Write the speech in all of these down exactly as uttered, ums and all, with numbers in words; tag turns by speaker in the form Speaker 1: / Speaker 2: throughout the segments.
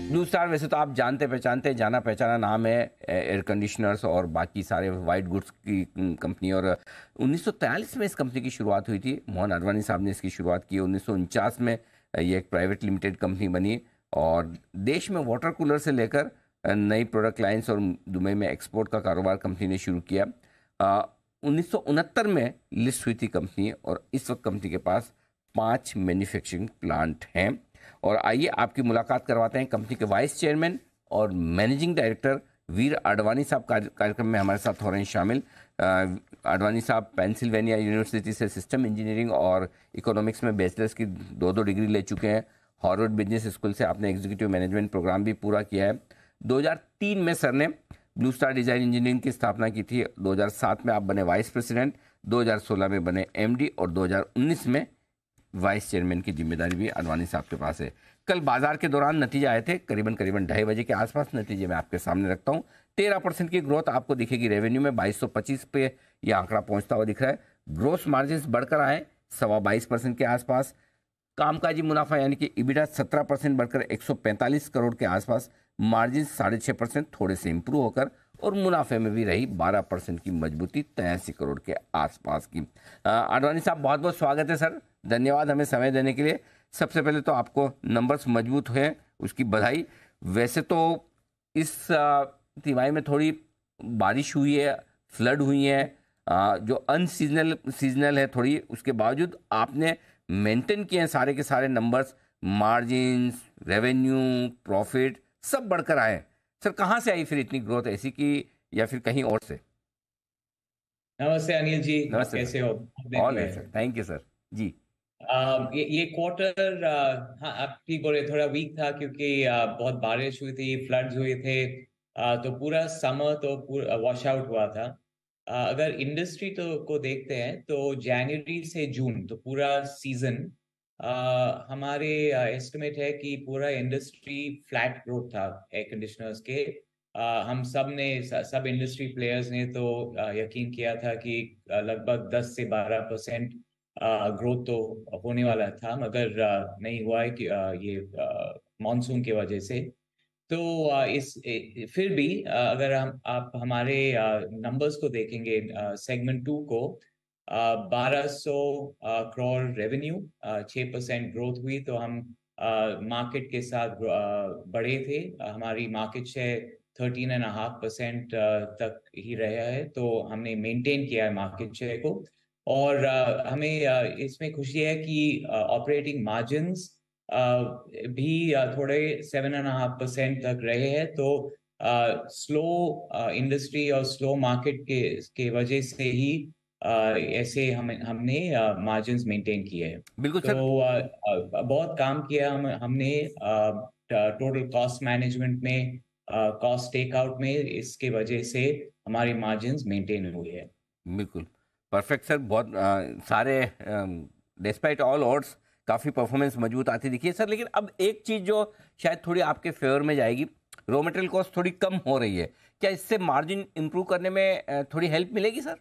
Speaker 1: Blue star वैसे तो आप जानते पहचानते जाना पहचाना नाम है, एयर कंडीशनर्स और बाकी सारे वाइट गुड्स की कंपनी। और उन्नीस सौ तैंतालीस में इस कंपनी की शुरुआत हुई थी। मोहन अडवाणी साहब ने इसकी शुरुआत की। उन्नीस सौ उनचास में ये एक प्राइवेट लिमिटेड कंपनी बनी और देश में वाटर कूलर से लेकर नई प्रोडक्ट लाइन्स और दुबई में एक्सपोर्ट का कारोबार कंपनी ने शुरू किया। उन्नीस सौ उनहत्तर में लिस्ट हुई थी कंपनी और इस वक्त कंपनी के पास पाँच मैन्युफैक्चरिंग प्लांट हैं। और आइए आपकी मुलाकात करवाते हैं कंपनी के वाइस चेयरमैन और मैनेजिंग डायरेक्टर वीर आडवाणी साहब। कार्यक्रम में हमारे साथ हो रहे हैं शामिल। आडवाणी साहब पेंसिल्वेनिया यूनिवर्सिटी से सिस्टम इंजीनियरिंग और इकोनॉमिक्स में बैचलर्स की दो दो डिग्री ले चुके हैं। हार्वर्ड बिजनेस स्कूल से आपने एग्जीक्यूटिव मैनेजमेंट प्रोग्राम भी पूरा किया है। दो हज़ार तीन में सर ने ब्लू स्टार डिजाइन इंजीनियरिंग की स्थापना की थी। दो हज़ार सात में आप बने वाइस प्रेसिडेंट, दो हज़ार सोलह में बने एमडी और दो हज़ार उन्नीस में वाइस चेयरमैन की जिम्मेदारी भी आडवाणी साहब के पास है। कल बाजार के दौरान नतीजे आए थे, करीबन करीबन ढाई बजे के आसपास नतीजे मैं आपके सामने रखता हूं। तेरह परसेंट की ग्रोथ आपको दिखेगी। रेवेन्यू में बाईस सौ पच्चीस पे यह आंकड़ा पहुंचता हुआ दिख रहा है। ग्रोस मार्जिन बढ़कर आए सवा बाईस परसेंट के आसपास। कामकाजी मुनाफा यानी कि इबिडा सत्रह परसेंट बढ़कर एक सौ पैंतालीस करोड़ के आसपास। मार्जिन साढ़े छः परसेंट थोड़े से इंप्रूव होकर और मुनाफे में भी रही बारह परसेंट की मजबूती तिरासी करोड़ के आसपास की। आडवाणी साहब बहुत बहुत स्वागत है सर, धन्यवाद हमें समय देने के लिए। सबसे पहले तो आपको नंबर्स मजबूत हुए उसकी बधाई। वैसे तो इस तिमाही में थोड़ी बारिश हुई है, फ्लड हुई है, जो अनसीजनल सीजनल है थोड़ी, उसके बावजूद आपने मेंटेन किए हैं सारे के सारे नंबर्स। मार्जिन्स, रेवेन्यू, प्रॉफिट सब बढ़कर आए। सर कहाँ से आई फिर इतनी ग्रोथ ऐसी की, या फिर कहीं और से?
Speaker 2: नमस्ते अनिल जी, आप
Speaker 1: नमस्ते
Speaker 2: कैसे
Speaker 1: सर।
Speaker 2: हो?
Speaker 1: ऑल है sir, thank you sir ji.
Speaker 2: आ, ये ये क्वार्टर, हाँ आप ठीक बोले, थोड़ा वीक था क्योंकि आ, बहुत बारिश हुई थी, फ्लड्स हुए थे। आ, तो पूरा समर तो पूरा वॉश आउट हुआ था। आ, अगर इंडस्ट्री तो को देखते हैं तो जनवरी से जून तो पूरा सीजन हमारे एस्टिमेट है कि पूरा इंडस्ट्री फ्लैट ग्रोथ था एयर कंडीशनर्स के। आ, हम सब ने सब इंडस्ट्री प्लेयर्स ने तो आ, यकीन किया था कि आ, लगभग दस से बारह परसेंट ग्रोथ तो होने वाला था, मगर आ, नहीं हुआ है कि आ, ये मानसून की वजह से। तो आ, इस ए, फिर भी आ, अगर हम आप हमारे नंबर्स को देखेंगे, सेगमेंट टू को, बारह सौ करोड़ रेवेन्यू, छः परसेंट ग्रोथ हुई, तो हम मार्केट के साथ आ, बढ़े थे। हमारी market share thirteen and half percent तक ही रहा है, तो हमने मेंटेन किया है मार्केट शेयर को। और आ, हमें आ, इसमें खुशी है कि ऑपरेटिंग मार्जिन्स भी आ, थोड़े सेवन एंड हाफ परसेंट तक रहे हैं। तो स्लो इंडस्ट्री और स्लो मार्केट के के वजह से ही आ, ऐसे हम हमने मार्जिन्स मेंटेन किए हैं।
Speaker 1: बिल्कुल
Speaker 2: तो
Speaker 1: सर।
Speaker 2: आ, आ, बहुत काम किया हम हमने टोटल कॉस्ट मैनेजमेंट में, कॉस्ट टेक आउट में, इसके वजह से हमारी मार्जिन्स मेंटेन हुई है।
Speaker 1: बिल्कुल परफेक्ट सर। बहुत आ, सारे डिस्पाइट ऑल ऑड्स काफ़ी परफॉर्मेंस मजबूत आती दिखी है सर। लेकिन अब एक चीज़ जो शायद थोड़ी आपके फेवर में जाएगी, रॉ मटेरियल कॉस्ट थोड़ी कम हो रही है। क्या इससे मार्जिन इंप्रूव करने में आ, थोड़ी हेल्प मिलेगी सर?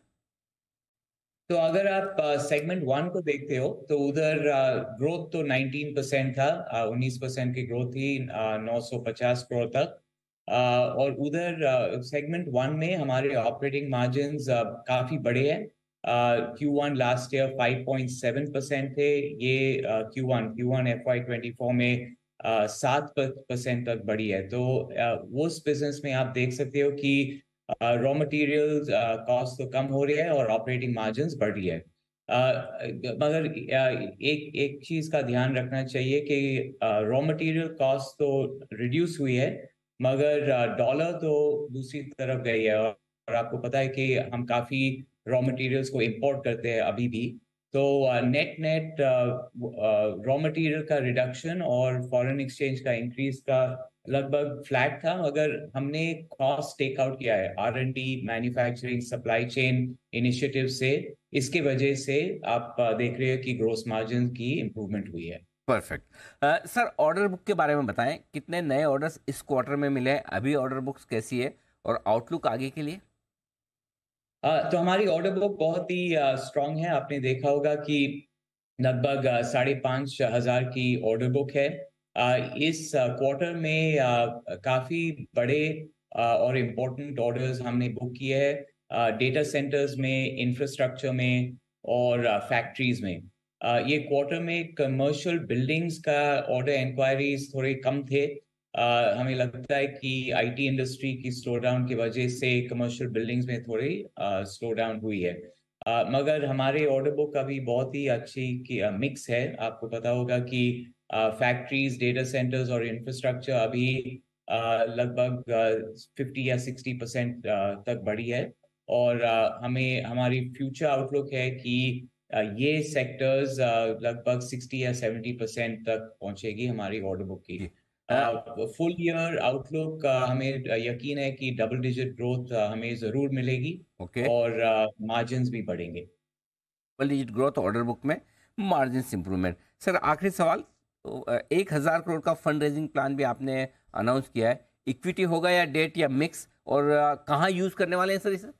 Speaker 2: तो अगर आप सेगमेंट वन को देखते हो तो उधर ग्रोथ तो नाइनटीन परसेंट था, uh, उन्नीस परसेंट की ग्रोथ थी, uh, नौ सौ पचास करोड़ तक। uh, और उधर सेगमेंट वन में हमारे ऑपरेटिंग मार्जिन्स uh, काफी बड़े हैं। Q one last year five point seven percent थे, ये Q one Q one F Y twenty four में सात परसेंट तक बढ़ी है। तो uh, उस बिजनेस में आप देख सकते हो कि रॉ मटेरियल्स कॉस्ट तो कम हो रही है और ऑपरेटिंग मार्जिन्स बढ़ रही है। uh, मगर uh, एक एक चीज का ध्यान रखना चाहिए कि रॉ मटेरियल कॉस्ट तो रिड्यूस हुई है, मगर डॉलर uh, तो दूसरी तरफ गई है। और आपको पता है कि हम काफी रॉ मटेरियल्स को इंपोर्ट करते हैं अभी भी। तो नेट नेट रॉ मटेरियल का रिडक्शन और फॉरेन एक्सचेंज का इंक्रीज का लगभग फ्लैट था, मगर हमने कॉस्ट टेक आउट किया है R and D, manufacturing, supply chain initiative से। इसके वजह से आप uh, देख रहे हो कि ग्रोस मार्जिन की इंप्रूवमेंट हुई है।
Speaker 1: Perfect sir. ऑर्डर बुक के बारे में बताएं, कितने नए ऑर्डर्स इस क्वार्टर में मिले हैं? अभी ऑर्डर बुक्स कैसी है और आउटलुक आगे के लिए?
Speaker 2: uh, तो हमारी ऑर्डर बुक बहुत ही स्ट्रांग है। आपने देखा होगा कि लगभग uh, साढ़े पांच हजार की ऑर्डर बुक है। इस क्वार्टर में काफ़ी बड़े और इम्पोर्टेंट ऑर्डर्स हमने बुक किए हैं डेटा सेंटर्स में, इंफ्रास्ट्रक्चर में और फैक्ट्रीज में। uh, ये क्वार्टर में कमर्शियल बिल्डिंग्स का ऑर्डर इंक्वायरीज थोड़े कम थे। uh, हमें लगता है कि आईटी इंडस्ट्री की स्लो डाउन की वजह से कमर्शियल बिल्डिंग्स में थोड़ी स्लो डाउन हुई है। uh, मगर हमारे ऑर्डर बुक अभी बहुत ही अच्छी मिक्स है। आपको पता होगा कि फैक्ट्रीज, डेटा सेंटर्स और इंफ्रास्ट्रक्चर अभी uh, लगभग फिफ्टी या सिक्सटी परसेंट तक बढ़ी है। और uh, हमें हमारी फ्यूचर आउटलुक है कि uh, ये सेक्टर्स uh, लगभग सिक्सटी या सेवेंटी परसेंट तक पहुंचेगी हमारी ऑर्डर बुक की।
Speaker 1: जी अ,
Speaker 2: फुल ईयर आउटलुक हमें यकीन है कि डबल डिजिट ग्रोथ हमें जरूर मिलेगी
Speaker 1: ओके।
Speaker 2: और मार्जिन्स भी बढ़ेंगे।
Speaker 1: Double digit growth order book में, मार्जिन इंप्रूवमेंट। सर आखिरी सवाल, तो, अ, एक हजार करोड़ का फंड रेजिंग प्लान भी आपने अनाउंस किया है, इक्विटी होगा या डेट या मिक्स, और अ, कहाँ यूज करने वाले हैं सर इसे?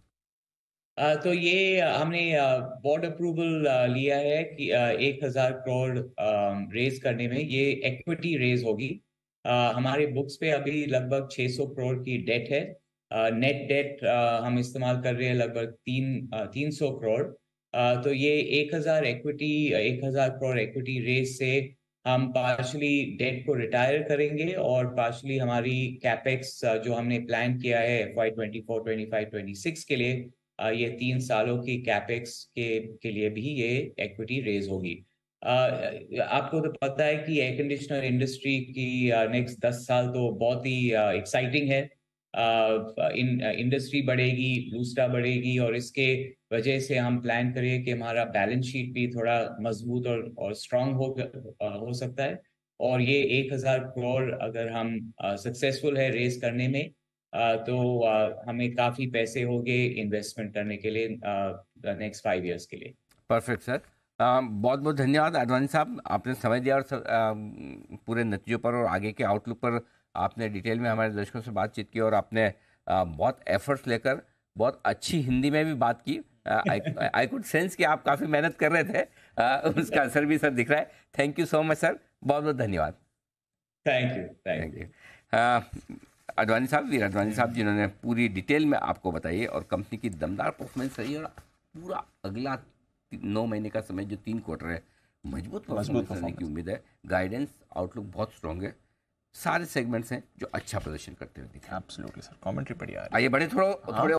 Speaker 2: अ, तो ये अ, हमने बोर्ड अप्रूवल लिया है कि अ, एक हजार करोड़ रेज करने में ये इक्विटी रेज होगी। अ, हमारे बुक्स पे अभी लगभग छह सौ करोड़ की डेट है। नेट डेट हम इस्तेमाल कर रहे हैं लगभग तीन तीन सौ करोड़। अ, तो ये एक हजार इक्विटी एक हजार करोड़ इक्विटी रेज से हम पार्शली डेट को रिटायर करेंगे और पार्शली हमारी कैपेक्स जो हमने प्लान किया है F Y twenty four twenty five twenty six के लिए, अ, ये तीन सालों की कैपेक्स के के लिए भी ये इक्विटी रेज होगी। अ, आपको तो पता है कि एयर कंडीशनर इंडस्ट्री की नेक्स्ट दस साल तो बहुत ही एक्साइटिंग है। अ, इन इंडस्ट्री बढ़ेगी, लूस्टा बढ़ेगी और इसके वजह से हम प्लान करिए कि हमारा बैलेंस शीट भी थोड़ा मजबूत और और स्ट्रांग हो अ, हो सकता है। और ये एक हजार करोड़ अगर हम सक्सेसफुल है रेज करने में, अ, तो अ, हमें काफी पैसे होंगे इन्वेस्टमेंट करने के लिए नेक्स्ट फाइव इयर्स के लिए।
Speaker 1: Perfect sir. बहुत बहुत धन्यवाद आडवाणी साहब, आपने समय दिया और सर, अ, पूरे नतीजों पर और आगे के आउटलुक पर आपने डिटेल में हमारे दर्शकों से बातचीत की, और आपने अ, बहुत एफर्ट्स लेकर बहुत अच्छी हिंदी में भी बात की। आई कुड सेंस कि आप काफ़ी मेहनत कर रहे थे, अ, उसका असर भी सर दिख रहा है। Thank you so much sir, बहुत बहुत धन्यवाद।
Speaker 2: Thank you, thank
Speaker 1: thank
Speaker 2: you.
Speaker 1: You. Advani साहब, वीर अडवाणी साहब, जिन्होंने पूरी डिटेल में आपको बताई और कंपनी की दमदार परफॉर्मेंस रही, और पूरा अगला ती- नौ महीने का समय जो तीन क्वार्टर है, मजबूत
Speaker 3: मजबूत
Speaker 1: परफॉर्मेंस रहने की
Speaker 3: परफॉर्मेंस।
Speaker 1: उम्मीद है। गाइडेंस आउटलुक बहुत स्ट्रांग है, सारे सेगमेंट्स हैं जो अच्छा प्रदर्शन करते हुए दिख रहे हैं।
Speaker 3: एब्सोल्युटली सर, कमेंट्री बढ़िया आ रही है।
Speaker 1: आइए बढ़े थोड़ा
Speaker 3: हाँ।
Speaker 1: थोड़े